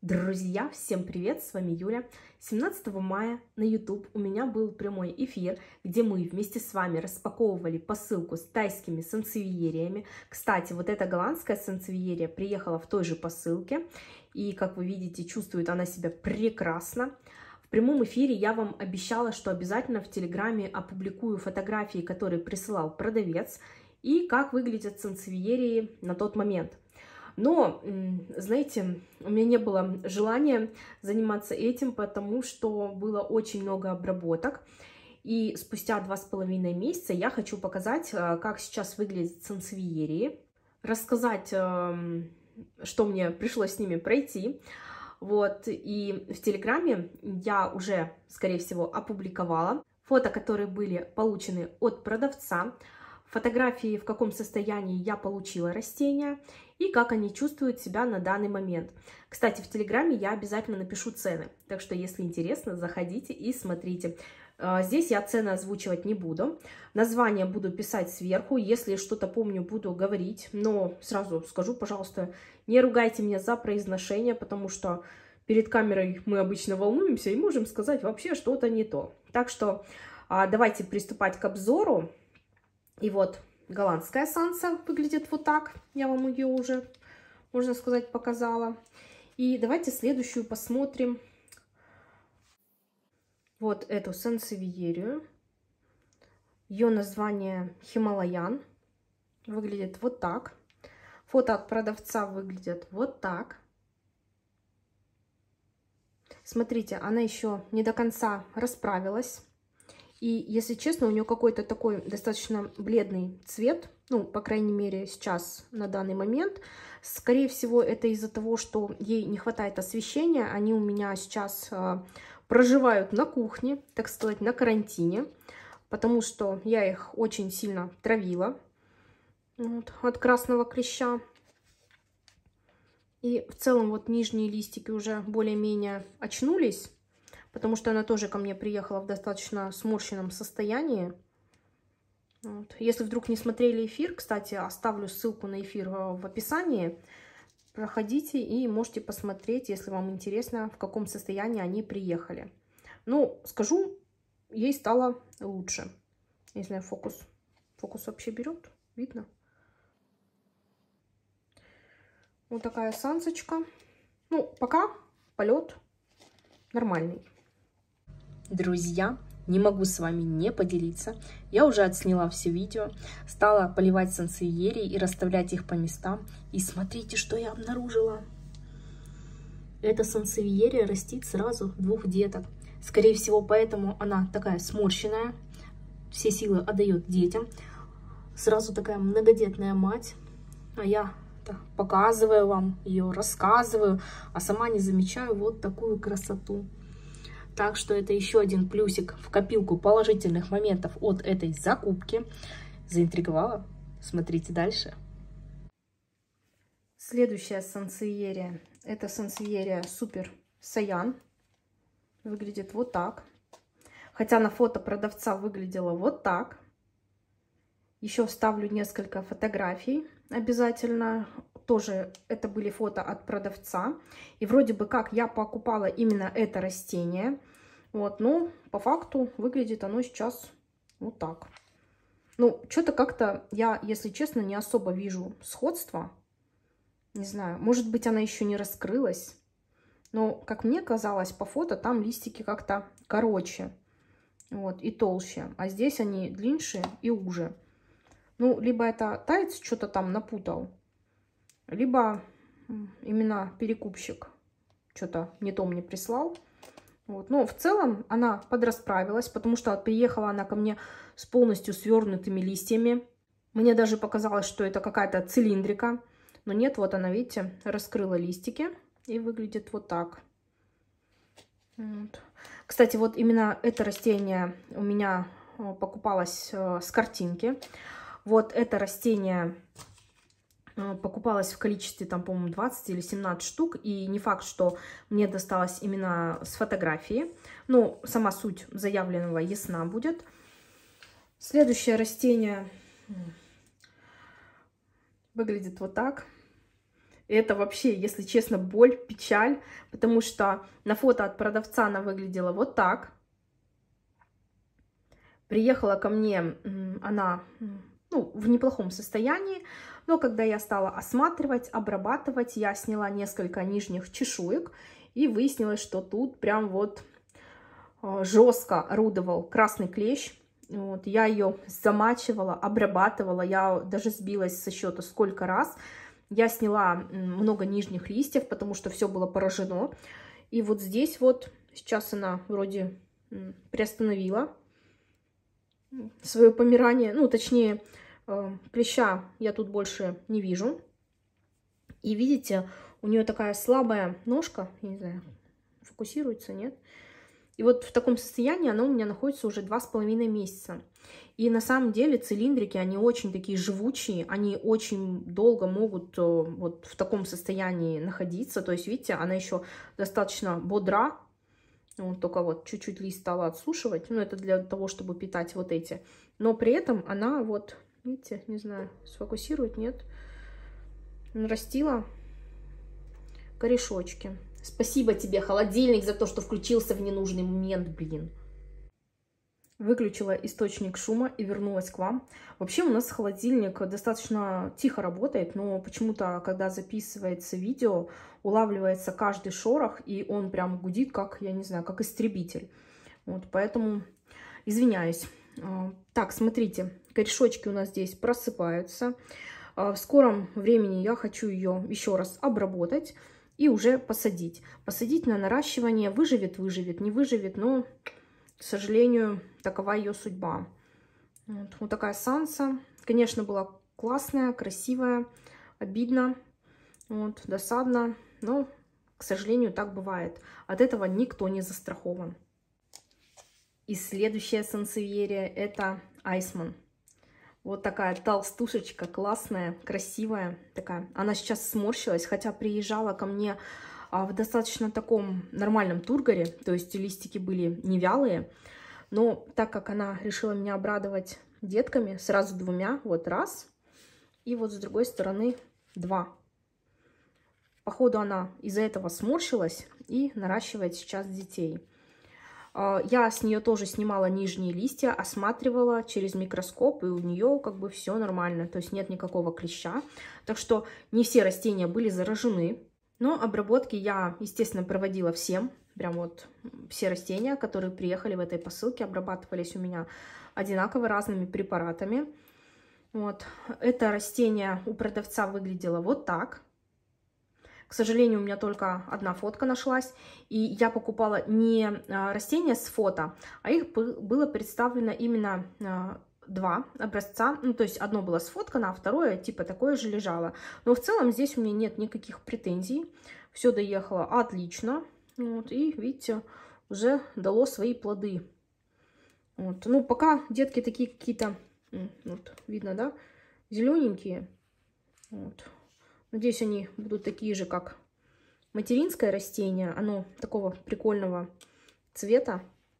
Друзья, всем привет, с вами Юля. 17 мая на YouTube у меня был прямой эфир, где мы вместе с вами распаковывали посылку с тайскими сансевиериями. Кстати, вот эта голландская сансевиерия приехала в той же посылке, и, как вы видите, чувствует она себя прекрасно. В прямом эфире я вам обещала, что обязательно в Телеграме опубликую фотографии, которые присылал продавец, и как выглядят сансевиерии на тот момент. Но, знаете, у меня не было желания заниматься этим, потому что было очень много обработок. И спустя 2,5 месяца я хочу показать, как сейчас выглядят сансевиерии, рассказать, что мне пришлось с ними пройти. Вот, и в Телеграме я уже, скорее всего, опубликовала фото, которые были получены от продавца, фотографии, в каком состоянии я получила растения и как они чувствуют себя на данный момент. Кстати, в Телеграме я обязательно напишу цены, так что, если интересно, заходите и смотрите. Здесь я цены озвучивать не буду, название буду писать сверху, если что-то помню, буду говорить, но сразу скажу, пожалуйста, не ругайте меня за произношение, потому что перед камерой мы обычно волнуемся и можем сказать вообще что-то не то. Так что давайте приступать к обзору. И вот голландская санса выглядит вот так. Я вам ее уже, можно сказать, показала. И давайте следующую посмотрим. Вот эту сансевиерию. Ее название Хималаян. Выглядит вот так. Фото от продавца выглядит вот так. Смотрите, она еще не до конца расправилась. И, если честно, у нее какой-то такой достаточно бледный цвет. Ну, по крайней мере, сейчас, на данный момент. Скорее всего, это из-за того, что ей не хватает освещения. Они у меня сейчас проживают на кухне, так сказать, на карантине. Потому что я их очень сильно травила вот, от красного клеща. И в целом вот нижние листики уже более-менее очнулись. Потому что она тоже ко мне приехала в достаточно сморщенном состоянии. Вот. Если вдруг не смотрели эфир, кстати, оставлю ссылку на эфир в описании. Проходите и можете посмотреть, если вам интересно, в каком состоянии они приехали. Ну, скажу, ей стало лучше. Не знаю, фокус вообще берет, видно. Вот такая сансочка. Ну, пока полет нормальный. Друзья, не могу с вами не поделиться. Я уже отсняла все видео, стала поливать сансевиерии и расставлять их по местам. И смотрите, что я обнаружила. Эта сансевиерия растит сразу 2 деток. Скорее всего, поэтому она такая сморщенная. Все силы отдает детям. Сразу такая многодетная мать. А я показываю вам ее, рассказываю, а сама не замечаю вот такую красоту. Так что это еще один плюсик в копилку положительных моментов от этой закупки. Заинтриговала? Смотрите дальше. Следующая сансевиерия. Это сансевиерия Супер Саян. Выглядит вот так. Хотя на фото продавца выглядела вот так. Еще вставлю несколько фотографий обязательно. Тоже это были фото от продавца. И вроде бы как я покупала именно это растение. Вот, но по факту выглядит оно сейчас вот так. Ну, что-то как-то я, если честно, не особо вижу сходства. Не знаю, может быть, она еще не раскрылась. Но, как мне казалось, по фото там листики как-то короче. Вот, и толще. А здесь они длиннее и уже. Ну, либо это таец что-то там напутал, либо именно перекупщик что-то не то мне прислал. Вот. Но в целом она подрасправилась, потому что приехала она ко мне с полностью свернутыми листьями. Мне даже показалось, что это какая-то цилиндрика. Но нет, вот она, видите, раскрыла листики и выглядит вот так. Вот. Кстати, вот именно это растение у меня покупалось с картинки. Вот это растение покупалась в количестве, там, по-моему, 20 или 17 штук. И не факт, что мне досталось именно с фотографии. Но сама суть заявленного ясна будет. Следующее растение выглядит вот так. Это вообще, если честно, боль, печаль, потому что на фото от продавца она выглядела вот так. Приехала ко мне она, ну, в неплохом состоянии, но когда я стала осматривать, обрабатывать, я сняла несколько нижних чешуек и выяснилось, что тут прям вот жестко орудовал красный клещ. Вот, я ее замачивала, обрабатывала, я даже сбилась со счета сколько раз. Я сняла много нижних листьев, потому что все было поражено. И вот здесь вот, сейчас она вроде приостановила свое помирание. Ну, точнее, клеща я тут больше не вижу. И видите, у нее такая слабая ножка, я не знаю, фокусируется, нет? И вот в таком состоянии она у меня находится уже 2,5 месяца. И на самом деле цилиндрики, они очень такие живучие, они очень долго могут вот в таком состоянии находиться. То есть, видите, она еще достаточно бодра. Вот только вот чуть-чуть лист стала отсушивать. Ну, это для того, чтобы питать вот эти. Но при этом она вот, видите, не знаю, сфокусирует, нет? Нарастила корешочки. Спасибо тебе, холодильник, за то, что включился в ненужный момент, блин. Выключила источник шума и вернулась к вам. Вообще у нас холодильник достаточно тихо работает, но почему-то, когда записывается видео, улавливается каждый шорох, и он прям гудит, как, я не знаю, как истребитель. Вот, поэтому извиняюсь. Так, смотрите, корешочки у нас здесь просыпаются. В скором времени я хочу ее еще раз обработать и уже посадить. Посадить на наращивание. Выживет, выживет, не выживет, но, к сожалению, такова ее судьба. Вот такая санса. Конечно, была классная, красивая, обидно, вот, досадно, но, к сожалению, так бывает. От этого никто не застрахован. И следующая сансевьерия — это Айсман. Вот такая толстушечка, классная, красивая такая. Она сейчас сморщилась, хотя приезжала ко мне в достаточно таком нормальном тургоре. То есть листики были не вялые. Но так как она решила меня обрадовать детками, сразу 2, вот раз. И вот с другой стороны 2. Походу она из-за этого сморщилась и наращивает сейчас детей. Я с нее тоже снимала нижние листья, осматривала через микроскоп, и у нее как бы все нормально, то есть нет никакого клеща. Так что не все растения были заражены, но обработки я, естественно, проводила всем. Прям вот все растения, которые приехали в этой посылке, обрабатывались у меня одинаково разными препаратами. Вот. Это растение у продавца выглядело вот так. К сожалению, у меня только одна фотка нашлась, и я покупала не растения с фото, а их было представлено именно 2 образца. Ну, то есть одно было сфоткано, а второе типа такое же лежало. Но в целом здесь у меня нет никаких претензий. Все доехало отлично. Вот, и видите, уже дало свои плоды. Вот. Ну, пока детки такие какие-то, вот, видно, да, зелененькие. Вот. Надеюсь, они будут такие же, как материнское растение. Оно такого прикольного цвета.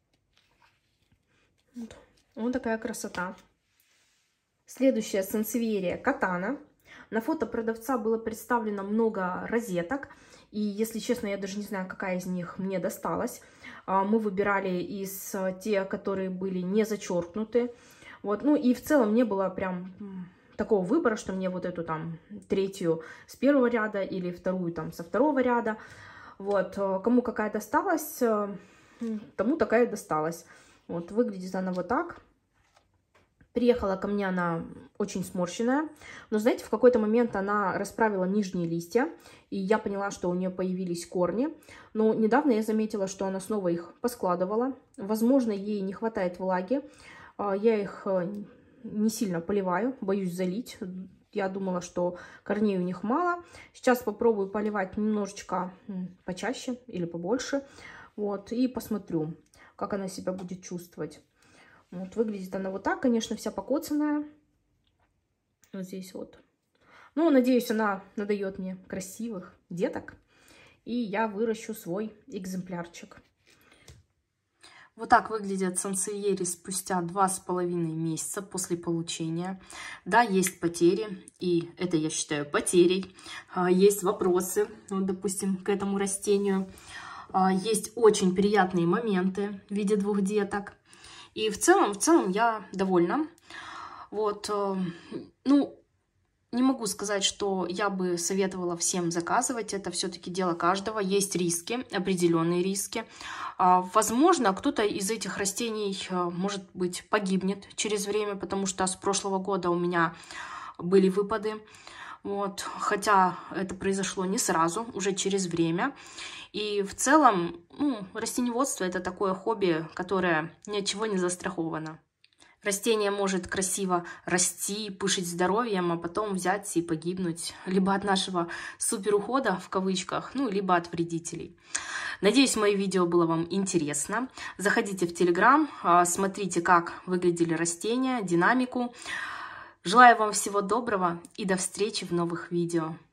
Вот такая красота. Следующая сансевьерия Катана. На фото продавца было представлено много розеток. И, если честно, я даже не знаю, какая из них мне досталась. Мы выбирали из тех, которые были не зачеркнуты. Вот. Ну и в целом не было прям такого выбора, что мне вот эту там 3-ю с 1-го ряда или 2-ю там со 2-го ряда. Вот. Кому какая досталась, тому такая досталась. Вот. Выглядит она вот так. Приехала ко мне она очень сморщенная, но, знаете, в какой-то момент она расправила нижние листья, и я поняла, что у нее появились корни. Но недавно я заметила, что она снова их поскладывала. Возможно, ей не хватает влаги. Я их не сильно поливаю, боюсь залить. Я думала, что корней у них мало. Сейчас попробую поливать немножечко почаще или побольше. Вот, и посмотрю, как она себя будет чувствовать. Вот, выглядит она вот так, конечно, вся покоцанная. Вот здесь вот. Ну, надеюсь, она надает мне красивых деток. И я выращу свой экземплярчик. Вот так выглядят сансевьери спустя 2,5 месяца после получения. Да, есть потери, и это я считаю потерей. Есть вопросы, вот, допустим, к этому растению. Есть очень приятные моменты в виде 2 деток. И в целом я довольна. Вот, ну, не могу сказать, что я бы советовала всем заказывать. Это все-таки дело каждого. Есть риски, определенные риски. Возможно, кто-то из этих растений, может быть, погибнет через время, потому что с прошлого года у меня были выпады. Вот. Хотя это произошло не сразу, уже через время. И в целом, ну, растениеводство — это такое хобби, которое ни от чего не застраховано. Растение может красиво расти, пышить здоровьем, а потом взять и погибнуть либо от нашего суперухода, в кавычках, ну, либо от вредителей. Надеюсь, мое видео было вам интересно. Заходите в Telegram, смотрите, как выглядели растения, динамику. Желаю вам всего доброго и до встречи в новых видео.